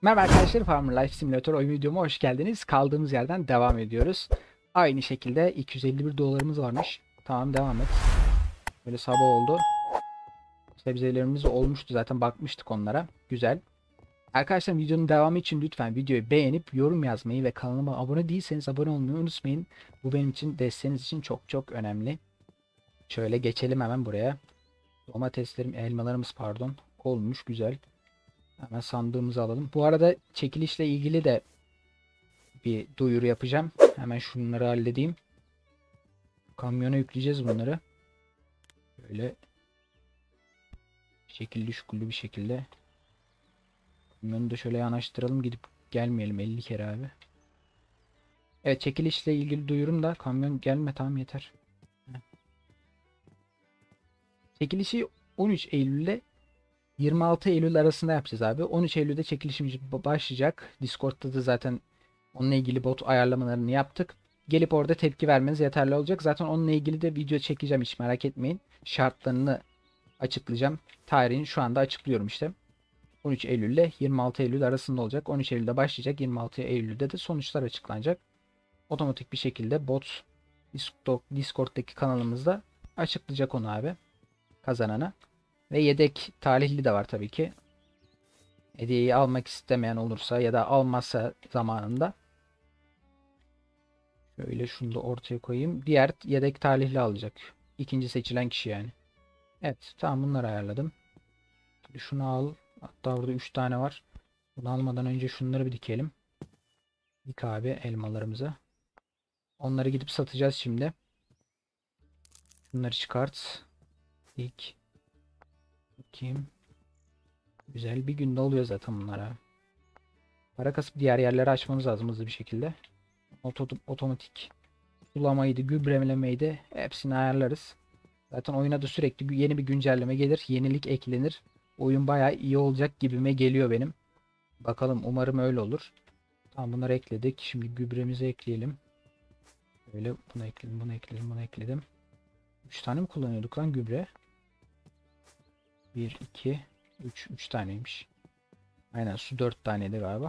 Merhaba arkadaşlar, Farmer Life Simulator oyun videoma hoş geldiniz. Kaldığımız yerden devam ediyoruz. Aynı şekilde 251 dolarımız varmış. Tamam, devam et. Böyle sabah oldu. Sebzelerimiz olmuştu, zaten bakmıştık onlara. Güzel. Arkadaşlar, videonun devamı için lütfen videoyu beğenip yorum yazmayı ve kanalıma abone değilseniz abone olmayı unutmayın. Bu benim için, desteğiniz için çok çok önemli. Şöyle geçelim hemen buraya. Elmalarımız pardon. Olmuş, güzel. Hemen sandığımızı alalım. Bu arada çekilişle ilgili de bir duyuru yapacağım. Hemen şunları halledeyim. Kamyona yükleyeceğiz bunları. Böyle şekilli şukullu bir şekilde. Kamyonu da şöyle yanaştıralım, gidip gelmeyelim 50 kere abi. Evet, çekilişle ilgili duyurum da kamyon gelme, tamam yeter. Çekilişi 13 Eylül ile 26 Eylül arasında yapacağız abi. 13 Eylül'de çekilişimiz başlayacak. Discord'da da zaten onunla ilgili bot ayarlamalarını yaptık. Gelip orada tepki vermeniz yeterli olacak. Zaten onunla ilgili de video çekeceğim, hiç merak etmeyin. Şartlarını açıklayacağım. Tarihini şu anda açıklıyorum işte. 13 Eylül ile 26 Eylül arasında olacak. 13 Eylül'de başlayacak. 26 Eylül'de de sonuçlar açıklanacak. Otomatik bir şekilde bot Discord'daki kanalımızda açıklayacak onu abi. Kazanana. Ve yedek talihli de var tabii ki. Hediyeyi almak istemeyen olursa ya da almazsa zamanında. Şöyle şunu da ortaya koyayım. Diğer yedek talihli alacak. İkinci seçilen kişi yani. Evet, tamam, bunları ayarladım. Şunu al. Hatta burada 3 tane var. Bunu almadan önce şunları bir dikelim. Dik abi elmalarımızı. Onları gidip satacağız şimdi. Şunları çıkart. Dik. Bakayım. Güzel bir günde oluyor zaten bunlara. Para kasıp diğer yerleri açmamız lazım hızlı bir şekilde. Otomatik sulamaydı, gübrelemeyi hepsini ayarlarız. Zaten oyuna da sürekli yeni bir güncelleme gelir. Yenilik eklenir. Oyun bayağı iyi olacak gibime geliyor benim. Bakalım, umarım öyle olur. Tamam, bunları ekledik. Şimdi gübremizi ekleyelim. Böyle bunu ekledim, bunu ekledim, bunu ekledim. 3 tane mi kullanıyorduk lan gübre? 1, 2, 3. 3 taneymiş. Aynen, su 4 taneydi galiba.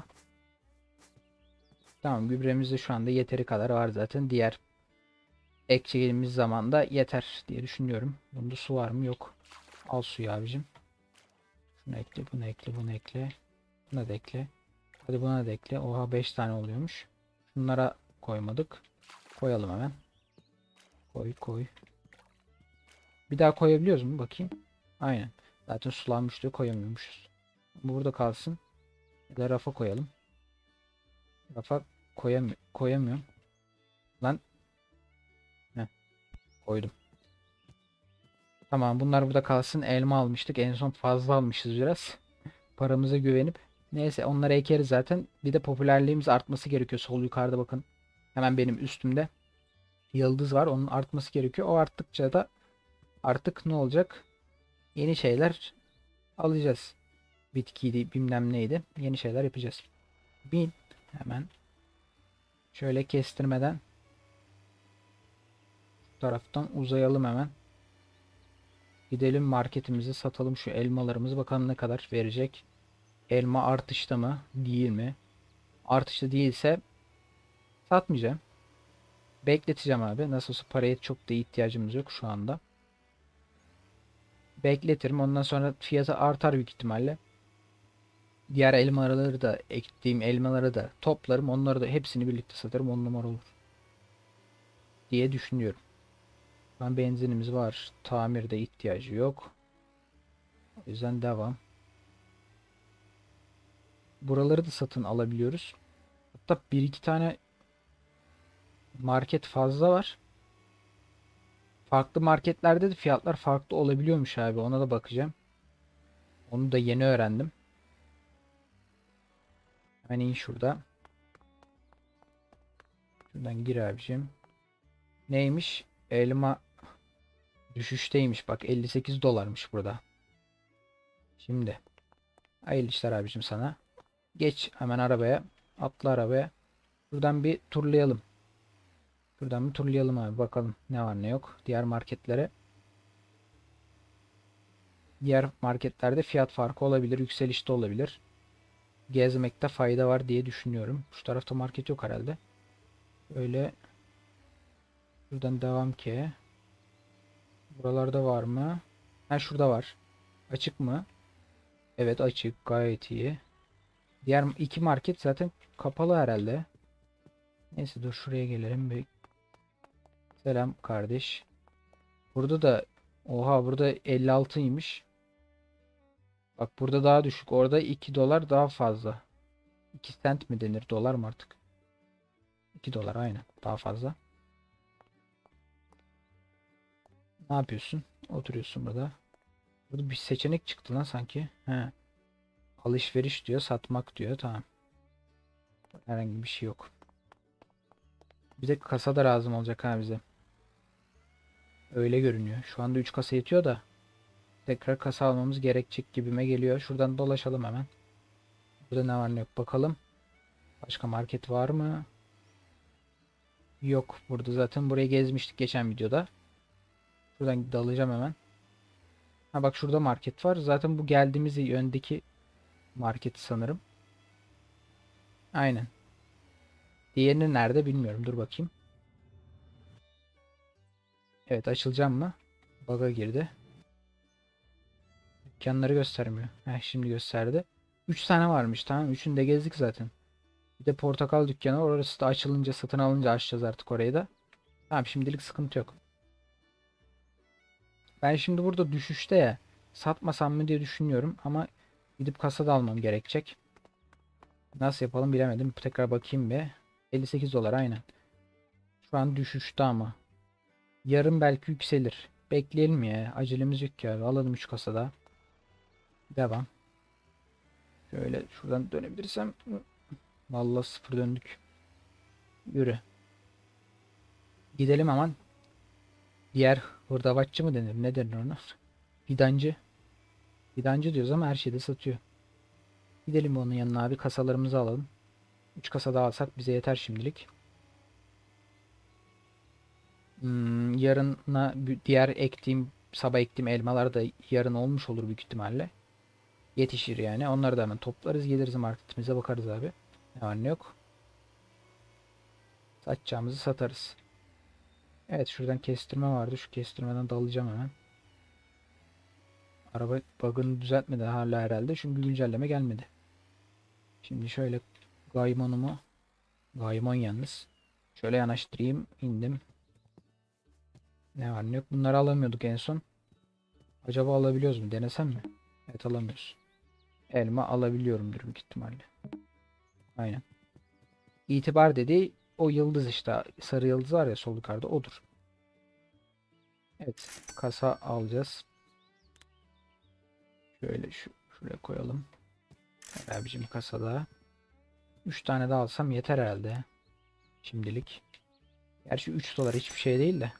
Tamam, gübremiz de şu anda yeteri kadar var zaten. Diğer ekeceğimiz zaman da yeter diye düşünüyorum. Bunda su var mı? Yok. Al suyu abicim. Şunu ekle, bunu ekle, bunu ekle. Buna da ekle. Hadi buna da ekle. Oha, 5 tane oluyormuş. Şunlara koymadık. Koyalım hemen. Koy koy. Bir daha koyabiliyoruz mu? Bakayım. Aynen. Zaten sulanmış diye koyamıyormuşuz. Burada kalsın. Ya da rafa koyalım. Rafa koyamıyorum. Lan. Heh, koydum. Tamam, bunlar burada kalsın. Elma almıştık. En son fazla almışız biraz. Paramıza güvenip. Neyse, onları ekeriz zaten. Bir de popülerliğimiz artması gerekiyor. Sol yukarıda bakın. Hemen benim üstümde. Yıldız var. Onun artması gerekiyor. O arttıkça da artık ne olacak? Yeni şeyler alacağız. Bitkiydi, bilmem neydi. Yeni şeyler yapacağız. Bin. Hemen. Şöyle kestirmeden bu taraftan uzayalım hemen. Gidelim marketimizi satalım şu elmalarımızı. Bakalım ne kadar verecek. Elma artışta mı? Değil mi? Artışta değilse satmayacağım. Bekleteceğim abi. Nasıl olsa paraya çok da ihtiyacımız yok şu anda. Bekletirim. Ondan sonra fiyatı artar büyük ihtimalle. Diğer elmaları da, ektiğim elmaları da toplarım. Onları da hepsini birlikte satarım. 10 numara olur diye düşünüyorum. Ben benzinimiz var. Tamirde ihtiyacı yok. O yüzden devam. Buraları da satın alabiliyoruz. Hatta bir iki tane market fazla var. Farklı marketlerde de fiyatlar farklı olabiliyormuş abi. Ona da bakacağım. Onu da yeni öğrendim. Hemen in şurada. Şuradan gir abicim. Neymiş? Elma düşüşteymiş. Bak, 58 dolarmış burada. Şimdi. Hayırlı işler abicim sana. Geç hemen arabaya. Atla arabaya. Buradan bir turlayalım. Buradan bir turlayalım abi. Bakalım ne var ne yok. Diğer marketlere. Diğer marketlerde fiyat farkı olabilir. Yükselişte olabilir. gezmekte fayda var diye düşünüyorum. Şu tarafta market yok herhalde. Öyle buradan devam ki. Buralarda var mı? Ha, şurada var. Açık mı? Evet, açık. Gayet iyi. Diğer iki market zaten kapalı herhalde. Neyse, dur şuraya gelelim. Bir selam kardeş. Burada da oha, burada 56'ymış. Bak, burada daha düşük. Orada 2 dolar daha fazla. 2 sent mi denir? Dolar mı artık? 2 dolar aynen. Daha fazla. Ne yapıyorsun? Oturuyorsun burada. Burada bir seçenek çıktı lan sanki. He. Alışveriş diyor. Satmak diyor. Tamam. Herhangi bir şey yok. Bir de kasa da lazım olacak ha bize. Öyle görünüyor. Şu anda 3 kasa yetiyor da tekrar kasa almamız gerekecek gibime geliyor. Şuradan dolaşalım hemen. Burada ne var ne yok bakalım. Başka market var mı? Yok. Burada zaten burayı gezmiştik geçen videoda. Şuradan dalacağım hemen. Ha bak, şurada market var. Zaten bu geldiğimiz yöndeki market sanırım. Aynen. Diğerini nerede bilmiyorum. Dur bakayım. Evet, açılacağım mı? Bug'a girdi. Dükkanları göstermiyor. Heh, şimdi gösterdi. 3 tane varmış, tamam. Üçünü de gezdik zaten. Bir de portakal dükkanı var. Orası da açılınca, satın alınca açacağız artık orayı da. Tamam, şimdilik sıkıntı yok. Ben şimdi burada düşüşte ya. Satmasam mı diye düşünüyorum ama gidip kasada almam gerekecek. Nasıl yapalım bilemedim. Tekrar bakayım bir. 58 dolar aynen. Şu an düşüşte ama. Yarın belki yükselir. Bekleyelim ya. Acelemiz yok ya. Alalım 3 kasada. Devam. Şöyle şuradan dönebilirsem. Vallahi sıfır döndük. Yürü. Gidelim aman. Diğer hırdavatçı mı denir? Ne denir ona? Fidancı. Fidancı diyoruz ama her şeyde satıyor. Gidelim onun yanına abi. Kasalarımızı alalım. 3 kasa daha alsak bize yeter şimdilik. Yarına diğer ektiğim, sabah ektiğim elmalar da yarın olmuş olur büyük ihtimalle. Yetişir yani. Onları da hemen toplarız, geliriz marketimize bakarız abi. Ne var ne yok. Satacağımızı satarız. Evet, şuradan kestirme vardı. Şu kestirmeden dalacağım hemen. Araba bug'ını düzeltmedi hala herhalde. Çünkü güncelleme gelmedi. Şimdi şöyle Gaymon'umu, Gaymon yalnız. Şöyle yanaştırayım. İndim. Ne var ne yok. Bunları alamıyorduk en son. Acaba alabiliyoruz mu? Denesem mi? Evet, alamıyoruz. Elma alabiliyorumdur büyük ihtimalle. Aynen. İtibar dediği o yıldız işte. Sarı yıldız var ya sol yukarıda, odur. Evet. Kasa alacağız. Şöyle şuraya koyalım. Abicim kasada. 3 tane daha alsam yeter herhalde. Şimdilik. Gerçi 3 dolar hiçbir şey değil de.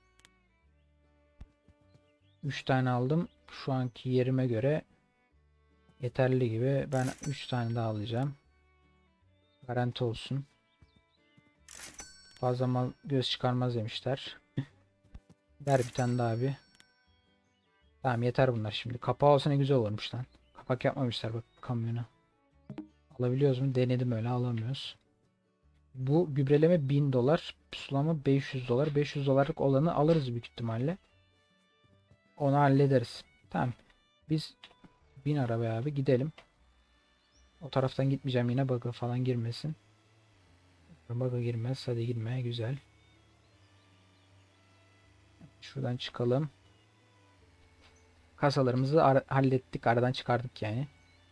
3 tane aldım. Şu anki yerime göre yeterli gibi. Ben 3 tane daha alacağım. Garanti olsun. Fazla mal göz çıkarmaz demişler. Ver bir tane daha abi. Tamam, yeter bunlar şimdi. Kapağı olsa ne güzel olurmuş lan. Kapak yapmamışlar bak kamyona. Alabiliyoruz mu? Denedim, öyle alamıyoruz. Bu gübreleme 1000 dolar. Sulama 500 dolar. 500 dolarlık olanı alırız büyük ihtimalle. Onu hallederiz. Tamam. Biz bin arabaya abi gidelim. O taraftan gitmeyeceğim, yine bug'a falan girmesin. Bug'a girmez. Hadi girmeye güzel. Şuradan çıkalım. Kasalarımızı hallettik. Aradan çıkardık yani.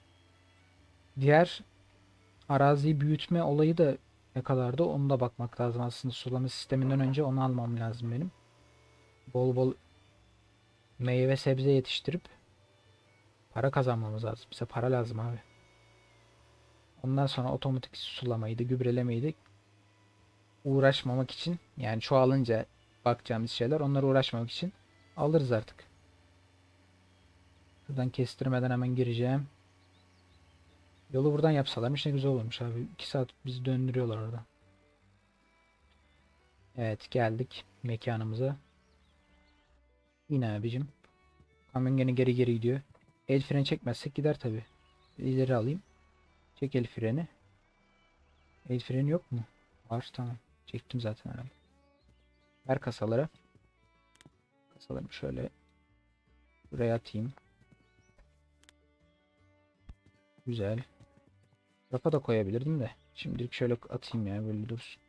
Diğer araziyi büyütme olayı da ne kadardı? Onu da bakmak lazım aslında. Sulama sisteminden önce onu almam lazım benim. Bol bol meyve sebze yetiştirip para kazanmamız lazım. Bize para lazım abi. Ondan sonra otomatik sulamaydı, gübrelemeyi de uğraşmamak için, yani çoğalınca bakacağımız şeyler, onlara uğraşmamak için alırız artık. Şuradan kestirmeden hemen gireceğim. Yolu buradan yapsalarmış ne güzel olurmuş abi. 2 saat bizi döndürüyorlar orada. Evet, geldik mekanımıza. Yine abicim. Kamyon gene geri geri gidiyor. El freni çekmezsek gider tabi. İleri alayım. Çek el freni. El freni yok mu? Var, tamam. Çektim zaten herhalde. Ver kasaları. Kasalarımı şöyle buraya atayım. Güzel. Rafa da koyabilirdim de. Şimdilik şöyle atayım ya, böyle dursun.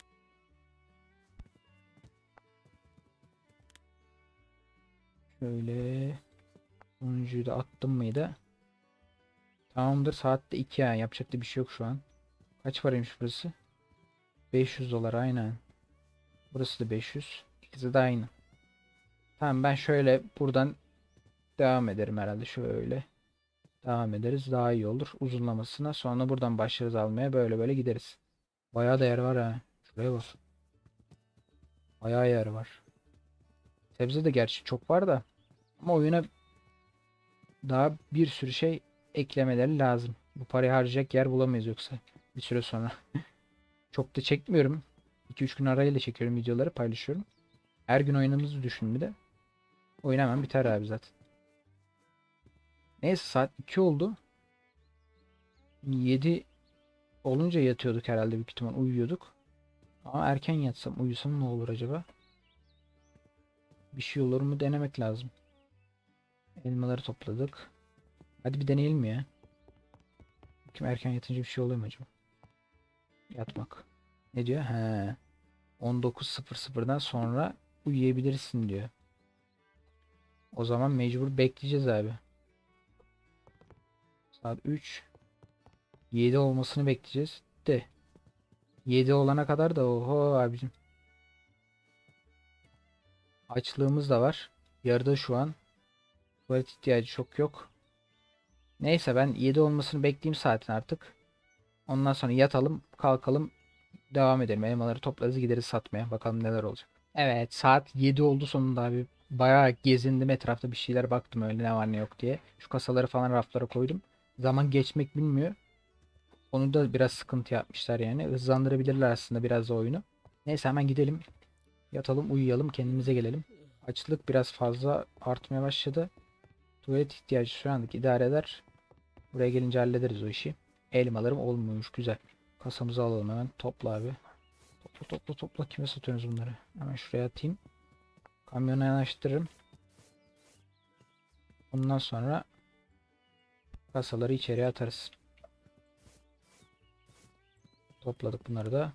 Şöyle. Sonuncuyu da attım mıydı? Tamamdır. Saatte 2 ya. Yapacak da bir şey yok şu an. Kaç paraymış burası? 500 dolar aynen. Burası da 500. İkisi de aynı. Tamam, ben şöyle buradan devam ederim herhalde. Şöyle devam ederiz. Daha iyi olur uzunlamasına. Sonra buradan başlarız almaya. Böyle böyle gideriz. Bayağı da yer var ha. Şuraya bak. Bayağı yer var. Sebze de gerçi çok var da. Ama oyuna daha bir sürü şey eklemeleri lazım. Bu parayı harcayacak yer bulamayız yoksa bir süre sonra. Çok da çekmiyorum. 2-3 gün arayla çekiyorum, videoları paylaşıyorum. Her gün oynadığımızı düşün bir de. Oyun hemen biter abi zaten. Neyse, saat 2 oldu. 7 olunca yatıyorduk herhalde, büyük ihtimal uyuyorduk. Ama erken yatsam, uyusam ne olur acaba? Bir şey olur mu denemek lazım. Elmaları topladık. Hadi bir deneyelim mi ya? Kim erken yatınca bir şey oluyor mu acaba? Yatmak. Ne diyor? He. 19.00'dan sonra uyuyabilirsin diyor. O zaman mecbur bekleyeceğiz abi. Saat 3. 7 olmasını bekleyeceğiz. De. 7 olana kadar da oho abicim. Açlığımız da var. Yarıda şu an. Tuvalet ihtiyacı çok yok. Neyse, ben 7 olmasını bekleyeyim saatin artık. Ondan sonra yatalım, kalkalım, devam edelim. Elmaları toplarız, gideriz satmaya. Bakalım neler olacak. Evet, saat 7 oldu sonunda abi. Bayağı gezindim etrafta, bir şeyler baktım öyle ne var ne yok diye. Şu kasaları falan raflara koydum. Zaman geçmek bilmiyor. Onu da biraz sıkıntı yapmışlar yani. Hızlandırabilirler aslında biraz da oyunu. Neyse, hemen gidelim. Yatalım, uyuyalım, kendimize gelelim. Açlık biraz fazla artmaya başladı. Tuvalet ihtiyacı şu anlık idare eder. Buraya gelince hallederiz o işi. Elmalarım olmuyormuş, güzel. Kasamızı alalım hemen. Topla abi. Topla topla topla. Kime satıyorsunuz bunları? Hemen şuraya atayım. Kamyona yanaştırırım. Ondan sonra kasaları içeriye atarız. Topladık bunları da.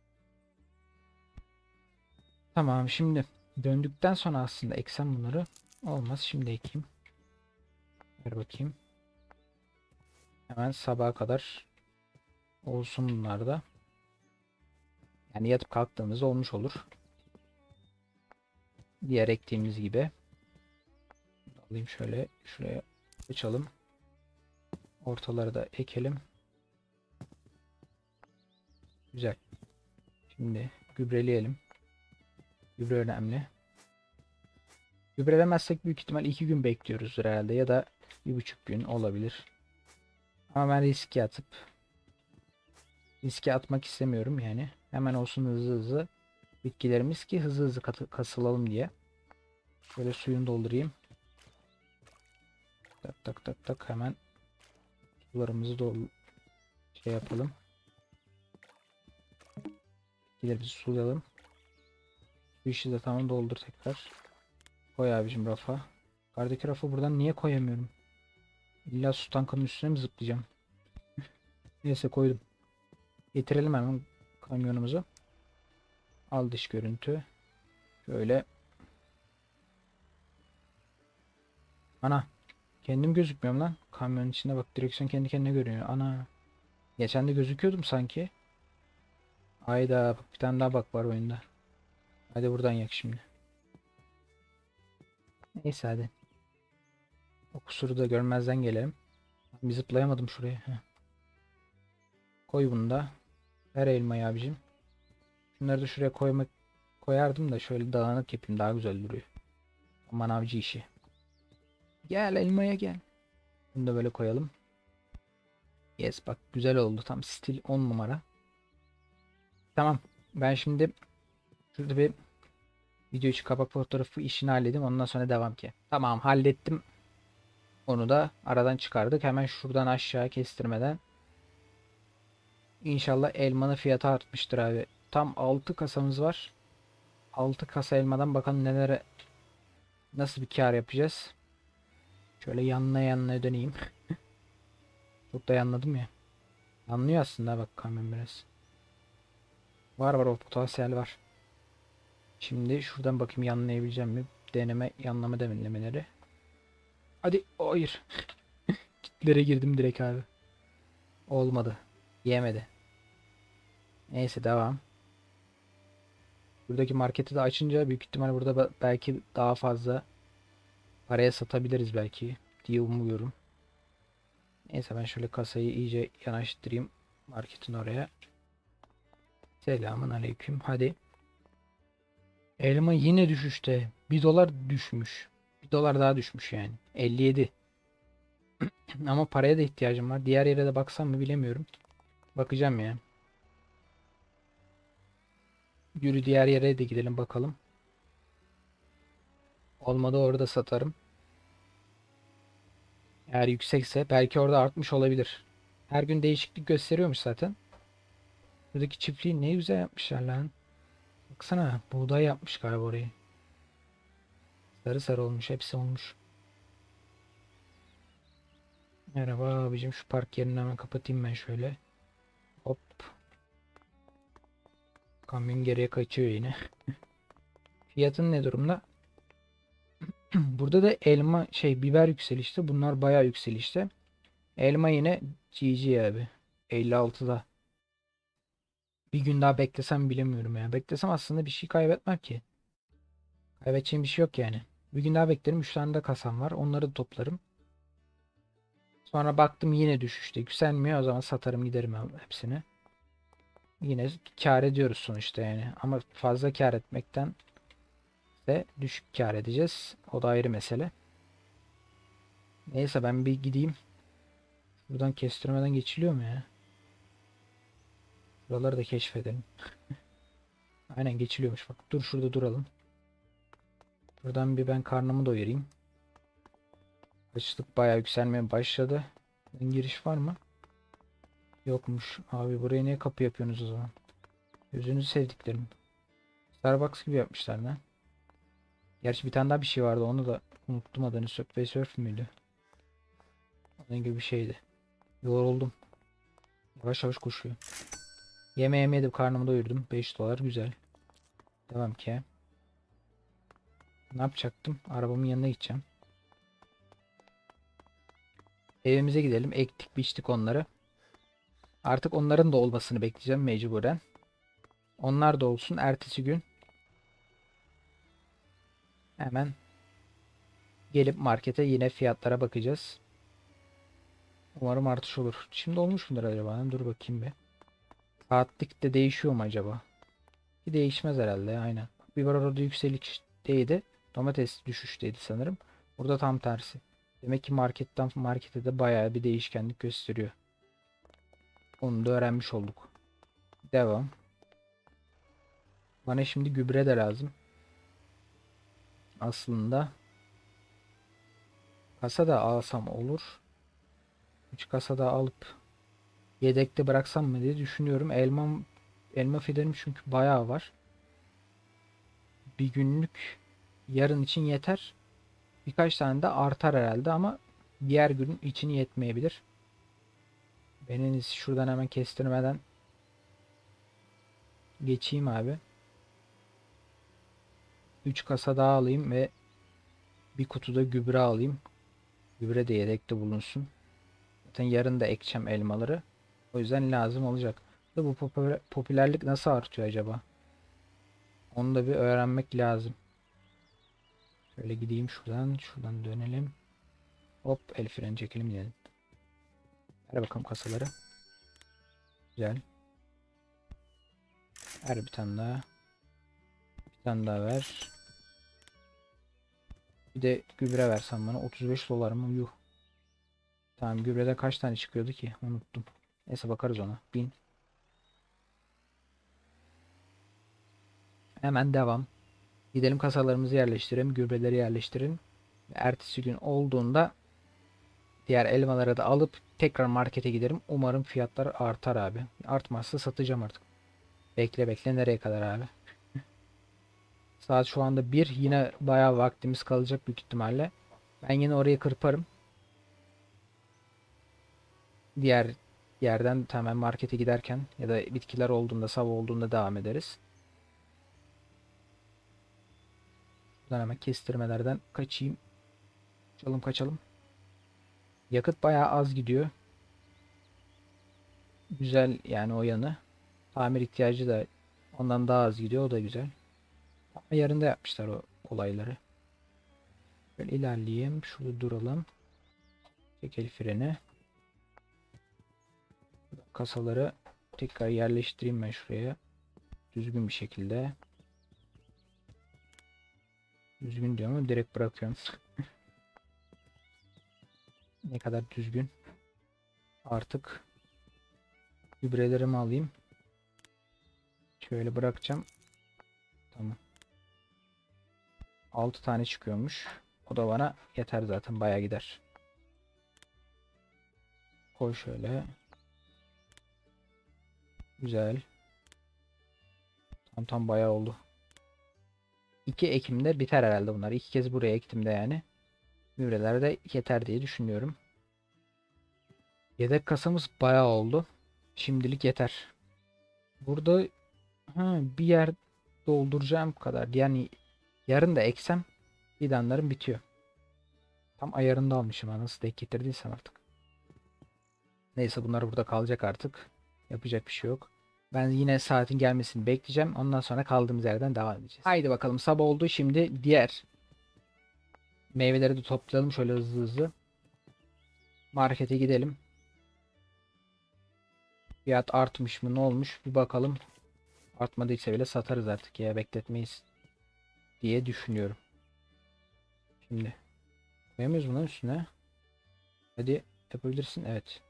Tamam, şimdi döndükten sonra aslında eksem bunları. Olmaz, şimdi ekeyim. Ver bakayım. Hemen sabaha kadar olsun bunlar da. Yani yatıp kalktığımızda olmuş olur. Diğer ektiğimiz gibi. Alayım şöyle. Şuraya açalım. Ortaları da ekelim. Güzel. Şimdi gübreleyelim. Gübre önemli. Gübrelemezsek büyük ihtimal 2 gün bekliyoruz herhalde. Ya da 1,5 gün olabilir. Ama ben riske atmak istemiyorum yani. Hemen olsun hızlı hızlı bitkilerimiz ki hızlı hızlı kasılalım diye. Şöyle suyunu doldurayım. Tak tak tak tak, hemen sularımızı şey yapalım. Bitkilerimizi sulayalım. Bu işi de tamam, doldur tekrar. Koy abicim rafa. Yukarıdaki rafı buradan niye koyamıyorum? İlla su tankının üstüne mi zıplayacağım? Neyse, koydum. Getirelim hemen kamyonumuzu. Al dış görüntü. Şöyle. Ana. Kendim gözükmüyorum lan. Kamyonun içinde bak, direksiyon kendi kendine görünüyor. Ana. Geçen de gözüküyordum sanki. Hayda, bak bir tane daha bak var oyunda. Hadi buradan yak şimdi. Neyse hadi. O kusuru da görmezden gelelim. Bir zıplayamadım şuraya. Heh. Koy bunu da. Ver elmayı abicim. Şunları da şuraya koyardım da şöyle dağınık yapayım, daha güzel duruyor. Manavcı işi. Gel elmaya gel. Bunu da böyle koyalım. Yes, bak güzel oldu. Tam stil 10 numara. Tamam. Ben şimdi şurada bir video için kapak fotoğrafı işini halledeyim. Ondan sonra devam ki. Tamam, hallettim. Onu da aradan çıkardık. Hemen şuradan aşağı kestirmeden İnşallah elmanın fiyatı artmıştır abi. Tam 6 kasamız var. 6 kasa elmadan bakalım nelere, nasıl bir kar yapacağız. Şöyle yanına yanına döneyim. Çok da yanladım ya. Anlıyor aslında bak kamyon biraz. Var var, o potansiyel var. Şimdi şuradan bakayım yanlayabileceğim mi? Deneme yanlama denemeleri. Hadi hayır. Kitlere girdim direkt abi. Olmadı. Yemedi. Neyse devam. Buradaki marketi de açınca büyük ihtimal burada belki daha fazla paraya satabiliriz belki diye umuyorum. Neyse ben şöyle kasayı iyice yanaştırayım marketin oraya. Selamun aleyküm. Hadi. Elma yine düşüşte. 1 dolar düşmüş. 1 dolar daha düşmüş yani. 57. Ama paraya da ihtiyacım var. Diğer yere de baksam mı bilemiyorum. Bakacağım ya. Yürü diğer yere de gidelim bakalım. Olmadı orada satarım. Eğer yüksekse belki orada artmış olabilir. Her gün değişiklik gösteriyormuş zaten. Buradaki çiftliği ne güzel yapmışlar lan. Baksana buğday yapmış galiba orayı. Sarı sarı olmuş, hepsi olmuş. Merhaba abicim, şu park yerini hemen kapatayım ben şöyle. Hop. Kamyon geriye kaçıyor yine. Fiyatın ne durumda? Burada da elma biber yükselişte. Bunlar bayağı yükselişte. Elma yine GG abi. 56'da. Bir gün daha beklesem bilemiyorum ya. Beklesem aslında bir şey kaybetmem ki. Kaybedeceğim bir şey yok yani. Bir gün daha beklerim. 3 tane de kasam var. Onları da toplarım. Sonra baktım yine düşüşte. Yükselmiyor. O zaman satarım giderim hepsini. Yine kar ediyoruz sonuçta yani. Ama fazla kar etmekten de düşük kar edeceğiz. O da ayrı mesele. Neyse ben bir gideyim. Buradan kestirmeden geçiliyor mu ya? Buraları da keşfedelim. Aynen geçiliyormuş bak. Dur şurada duralım. Buradan bir ben karnımı doyurayım. Açlık bayağı yükselmeye başladı. Giriş var mı? Yokmuş. Abi buraya niye kapı yapıyorsunuz o zaman? Gözünüzü sevdiklerim. Starbucks gibi yapmışlar lan. Gerçi bir tane daha bir şey vardı. Onu da unuttum adını. Subway Surf müydü? Onun gibi bir şeydi. Yoruldum. Yavaş yavaş koşuyor. Yemeğimi yedim. Karnımı doyurdum. 5 dolar. Güzel. Devam ki. Ne yapacaktım? Arabamın yanına gideceğim. Evimize gidelim. Ektik biçtik onları. Artık onların da olmasını bekleyeceğim mecburen. Onlar da olsun. Ertesi gün hemen gelip markete yine fiyatlara bakacağız. Umarım artış olur. Şimdi olmuş mudur acaba? Dur bakayım bir. Saatlik de değişiyor mu acaba? Bir değişmez herhalde. Aynen. Biber orada yükselişteydi. Domates düşüşteydi sanırım. Burada tam tersi. Demek ki marketten markete de bayağı bir değişkenlik gösteriyor. Onu da öğrenmiş olduk. Devam. Bana şimdi gübre de lazım. Aslında kasa da alsam olur. 3 kasa da alıp yedekte bıraksam mı diye düşünüyorum. Elma fidelim çünkü bayağı var. Bir günlük yarın için yeter. Birkaç tane de artar herhalde ama diğer gün için yetmeyebilir. Ben en iyisi şuradan hemen kestirmeden geçeyim abi. 3 kasa daha alayım ve bir kutuda gübre alayım. Gübre de yedekte bulunsun. Zaten yarın da ekeceğim elmaları. O yüzden lazım olacak. Bu popülerlik nasıl artıyor acaba? Onu da bir öğrenmek lazım. Şöyle gideyim şuradan. Şuradan dönelim. Hop el freni çekelim diyelim. Ver bakalım kasaları. Güzel. Ver bir tane daha. Bir tane daha ver. Bir de gübre versen bana. 35 dolar mı? Yuh. Tamam gübrede kaç tane çıkıyordu ki? Unuttum. Neyse bakarız ona. 1000. Hemen devam. Gidelim kasalarımızı yerleştirelim. Gübreleri yerleştirin. Ertesi gün olduğunda diğer elmaları da alıp tekrar markete giderim. Umarım fiyatlar artar abi. Artmazsa satacağım artık. Bekle bekle, nereye kadar abi? Saat şu anda 1. Yine bayağı vaktimiz kalacak büyük ihtimalle. Ben yine orayı kırparım. Diğer yerden tamamen markete giderken ya da bitkiler olduğunda, sabah olduğunda devam ederiz. Buradan hemen kestirmelerden kaçayım. Kaçalım kaçalım. Yakıt bayağı az gidiyor. Güzel yani o yanı. Tamir ihtiyacı da ondan daha az gidiyor. O da güzel. Ama yarında yapmışlar o olayları. Böyle ilerleyeyim. Şurada duralım. Çek el freni. Kasaları tekrar yerleştireyim ben şuraya. Düzgün bir şekilde. Düzgün diyorum ama direkt bırakıyorum. Ne kadar düzgün. Artık gübrelerimi alayım. Şöyle bırakacağım. Tamam. 6 tane çıkıyormuş. O da bana yeter zaten, bayağı gider. Koy şöyle. Güzel. Tam bayağı oldu. 2 ekimde biter herhalde bunlar. 2 kez buraya ektim de yani. Gübreler de yeter diye düşünüyorum. Yedek kasamız bayağı oldu. Şimdilik yeter. Burada bir yer dolduracağım kadar. Yani yarın da eksem fidanlarım bitiyor. Tam ayarında almışım ha, nasıl denk getirdiysem artık. Neyse, bunlar burada kalacak artık. Yapacak bir şey yok. Ben yine saatin gelmesini bekleyeceğim. Ondan sonra kaldığımız yerden devam edeceğiz. Haydi bakalım, sabah oldu. Şimdi diğer meyveleri de toplayalım şöyle hızlı hızlı. Markete gidelim. Fiyat artmış mı, ne olmuş bir bakalım. Artmadıysa bile satarız artık ya, bekletmeyiz diye düşünüyorum. Şimdi koyamıyoruz bunların üstüne. Hadi yapabilirsin, evet.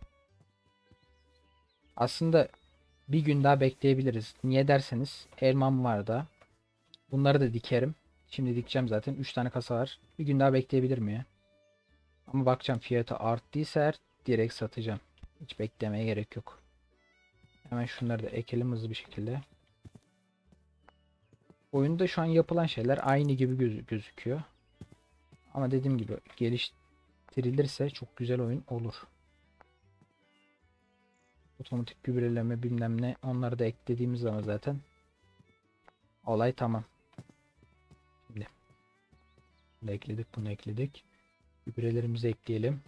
Aslında bir gün daha bekleyebiliriz. Niye derseniz elmam var da. Bunları da dikerim. Şimdi dikeceğim zaten. 3 tane kasa var. Bir gün daha bekleyebilir mi ya? Ama bakacağım, fiyatı arttıysa eğer direkt satacağım. Hiç beklemeye gerek yok. Hemen şunları da ekelim hızlı bir şekilde. Oyunda şu an yapılan şeyler aynı gibi gözüküyor. Ama dediğim gibi geliştirilirse çok güzel oyun olur. Otomatik gübreleme bilmem ne, onları da eklediğimiz zaman zaten olay tamam. Şimdi bunu ekledik, bunu ekledik. Gübrelerimizi ekleyelim.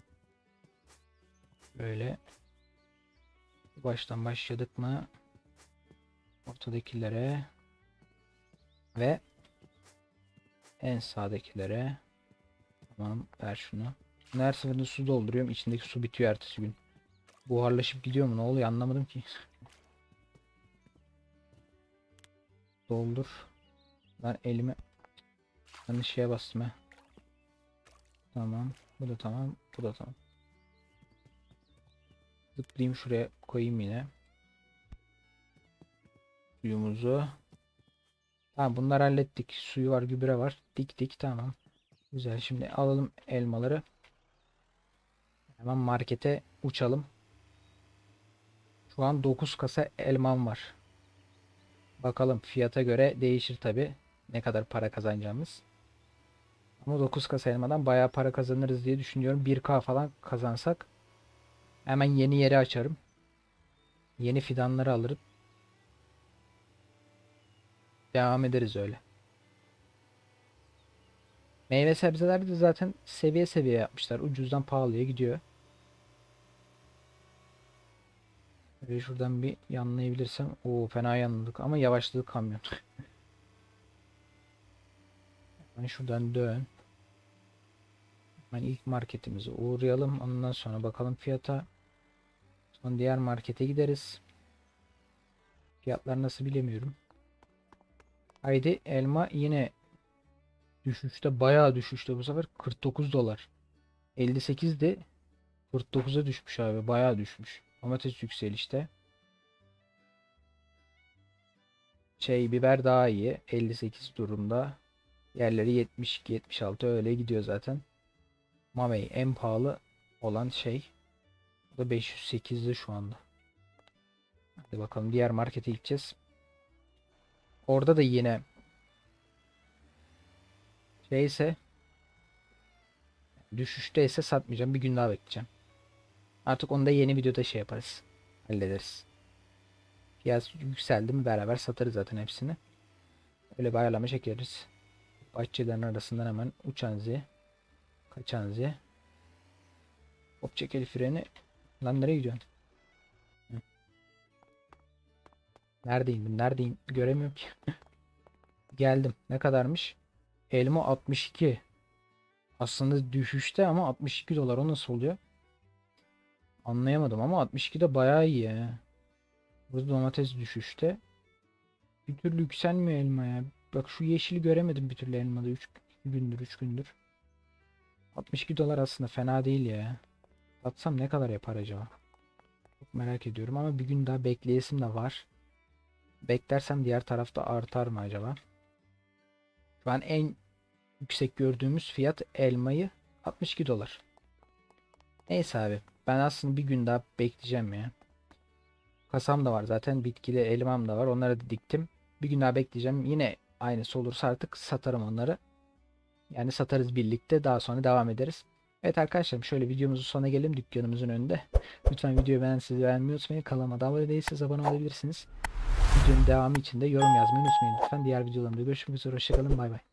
Böyle baştan başladık mı ortadakilere ve en sağdakilere. Tamam, ver şunu. Her seferinde su dolduruyorum. İçindeki su bitiyor ertesi gün. Buharlaşıp gidiyor mu? Ne oluyor anlamadım ki. Doldur. Ben elime yanlış şeye bastım he. Tamam. Bu da tamam. Bu da tamam. Zıplayayım şuraya koyayım yine. Suyumuzu. Tamam, bunları hallettik. Suyu var, gübre var. Diktik, tamam. Güzel, şimdi alalım elmaları. Hemen markete uçalım. Şu an 9 kasa elmam var. Bakalım, fiyata göre değişir tabi. Ne kadar para kazanacağımız. Ama 9 kasa elmadan bayağı para kazanırız diye düşünüyorum. 1K falan kazansak hemen yeni yeri açarım. Yeni fidanları alırım. Devam ederiz öyle. Meyve sebzeler de zaten seviye seviye yapmışlar. Ucuzdan pahalıya gidiyor. Ve şuradan bir yanlayabilirsem. Oo, fena yanladık ama yavaşladı kamyon. Ben şuradan dön. Ben ilk marketimize uğrayalım. Ondan sonra bakalım fiyata. Sonra diğer markete gideriz. Fiyatlar nasıl bilemiyorum. Haydi, elma yine düşüşte, bayağı düşüşte bu sefer. 49 dolar. 58'de 49'a düşmüş abi. Bayağı düşmüş. Domates yükselişte. Biber daha iyi. 58 durumda. Yerleri 72, 76 öyle gidiyor zaten. Mamey en pahalı olan şey. Bu da 508'de şu anda. Hadi bakalım diğer markete gideceğiz. Orada da yine şeyse, düşüşteyse satmayacağım. Bir gün daha bekleyeceğim. Artık onu da yeni videoda şey yaparız. Hallederiz. Fiyat yükseldi mi beraber satarız zaten hepsini. Öyle bir ayarlama çekeriz. Bahçelerin arasından hemen uçan Z. Kaçan Z. Hop çek el freni. Lan nereye gidiyorsun? Hı. Neredeyim? Neredeyim? Göremiyorum ki. Geldim. Ne kadarmış? Elma 62. Aslında düşüşte ama 62 dolar. O nasıl oluyor? Anlayamadım ama 62 de bayağı iyi ya. Burada domates düşüşte. Bir türlü yükselmiyor elma ya. Bak şu yeşili göremedim bir türlü elmada. 3 gündür 3 gündür. 62 dolar aslında fena değil ya. Satsam ne kadar yapar acaba? Çok merak ediyorum ama bir gün daha bekleyesim de var. Beklersem diğer tarafta artar mı acaba? Şu an en yüksek gördüğümüz fiyat elmayı 62 dolar. Neyse abi. Ben aslında bir gün daha bekleyeceğim ya. Kasam da var zaten. Bitkili elmam da var. Onları da diktim. Bir gün daha bekleyeceğim. Yine aynısı olursa artık satarım onları. Yani satarız birlikte. Daha sonra devam ederiz. Evet arkadaşlar şöyle videomuzun sonuna gelelim dükkanımızın önünde. Lütfen videoyu beğenmeyi unutmayın. Kanalıma da abone değilseniz abone olabilirsiniz. Videonun devamı için de yorum yazmayı unutmayın lütfen. Diğer videolarımda görüşmek üzere. Hoşçakalın. Bay bay.